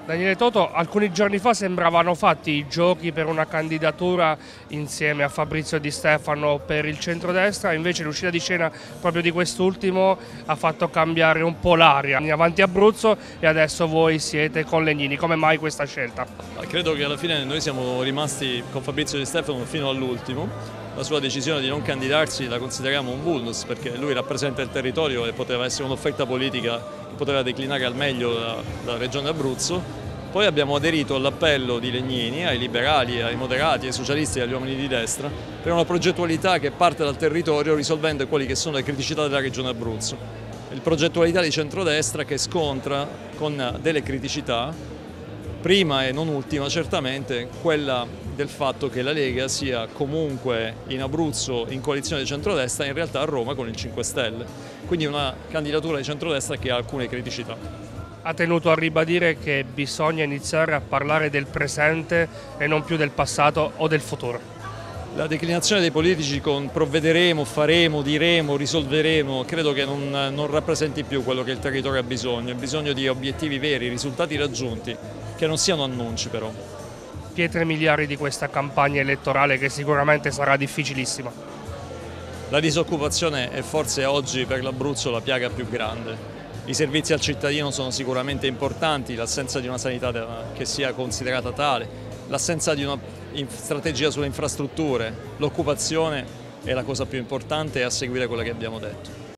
Daniele Toto, alcuni giorni fa sembravano fatti i giochi per una candidatura insieme a Fabrizio Di Stefano per il centrodestra, invece l'uscita di scena proprio di quest'ultimo ha fatto cambiare un po' l'aria in avanti Abruzzo e adesso voi siete con Legnini. Come mai questa scelta? Credo che alla fine noi siamo rimasti con Fabrizio Di Stefano fino all'ultimo. La sua decisione di non candidarsi la consideriamo un vulnus perché lui rappresenta il territorio e poteva essere un'offerta politica che poteva declinare al meglio la regione Abruzzo. Poi abbiamo aderito all'appello di Legnini, ai liberali, ai moderati, ai socialisti e agli uomini di destra per una progettualità che parte dal territorio risolvendo quelle che sono le criticità della regione Abruzzo. Il progettualità di centrodestra che scontra con delle criticità, prima e non ultima certamente quella del fatto che la Lega sia comunque in Abruzzo in coalizione di centrodestra e in realtà a Roma con il 5 Stelle. Quindi una candidatura di centrodestra che ha alcune criticità. Ha tenuto a ribadire che bisogna iniziare a parlare del presente e non più del passato o del futuro. La declinazione dei politici con provvederemo, faremo, diremo, risolveremo, credo che non rappresenti più quello che il territorio ha bisogno di obiettivi veri, risultati raggiunti, che non siano annunci però. Pietre miliari di questa campagna elettorale che sicuramente sarà difficilissima. La disoccupazione è forse oggi per l'Abruzzo la piaga più grande. I servizi al cittadino sono sicuramente importanti, l'assenza di una sanità che sia considerata tale, l'assenza di una strategia sulle infrastrutture, l'occupazione è la cosa più importante e a seguire quella che abbiamo detto.